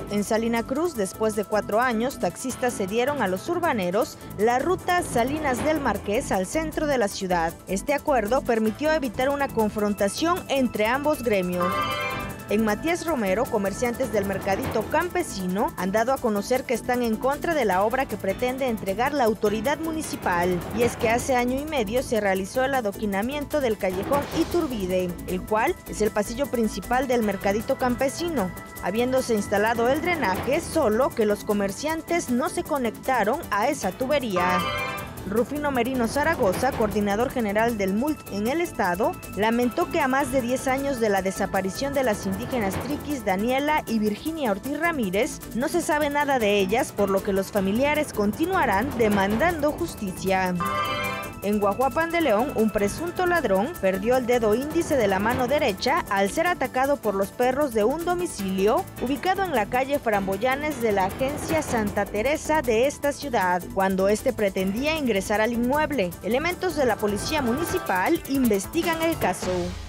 En Salina Cruz, después de 4 años, taxistas cedieron a los urbaneros la ruta Salinas del Marqués al centro de la ciudad. Este acuerdo permitió evitar una confrontación entre ambos gremios. En Matías Romero, comerciantes del mercadito campesino han dado a conocer que están en contra de la obra que pretende entregar la autoridad municipal. Y es que hace año y medio se realizó el adoquinamiento del callejón Iturbide, el cual es el pasillo principal del mercadito campesino, habiéndose instalado el drenaje, solo que los comerciantes no se conectaron a esa tubería. Rufino Merino Zaragoza, coordinador general del MULT en el estado, lamentó que a más de 10 años de la desaparición de las indígenas Triquis, Daniela y Virginia Ortiz Ramírez, no se sabe nada de ellas, por lo que los familiares continuarán demandando justicia. En Guajuapan de León, un presunto ladrón perdió el dedo índice de la mano derecha al ser atacado por los perros de un domicilio ubicado en la calle Framboyanes de la agencia Santa Teresa de esta ciudad, cuando este pretendía ingresar al inmueble. Elementos de la policía municipal investigan el caso.